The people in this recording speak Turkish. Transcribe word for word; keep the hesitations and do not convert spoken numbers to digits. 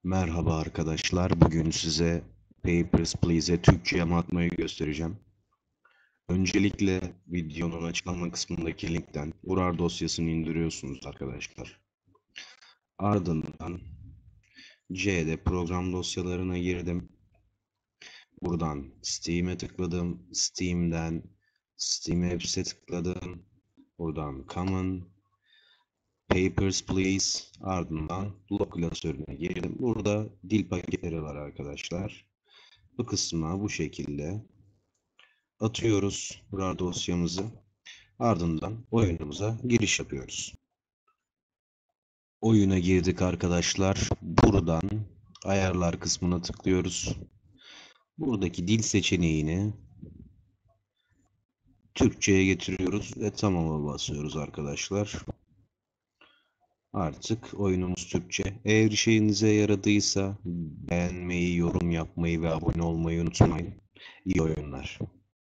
Merhaba arkadaşlar. Bugün size Papers, Please'e Türkçe yama atmayı göstereceğim. Öncelikle videonun açıklama kısmındaki linkten Urar dosyasını indiriyorsunuz arkadaşlar. Ardından C'de program dosyalarına girdim. Buradan Steam'e tıkladım. Steam'den Steam Apps'e tıkladım. Buradan Common, Papers, Please, ardından Local klasörüne girdim. Burada dil paketleri var arkadaşlar. Bu kısma bu şekilde atıyoruz RAR dosyamızı. Ardından oyunumuza giriş yapıyoruz. Oyuna girdik arkadaşlar. Buradan ayarlar kısmına tıklıyoruz. Buradaki dil seçeneğini Türkçe'ye getiriyoruz ve tamam'a basıyoruz arkadaşlar. Artık oyunumuz Türkçe. Eğer işinize yaradıysa beğenmeyi, yorum yapmayı ve abone olmayı unutmayın. İyi oyunlar.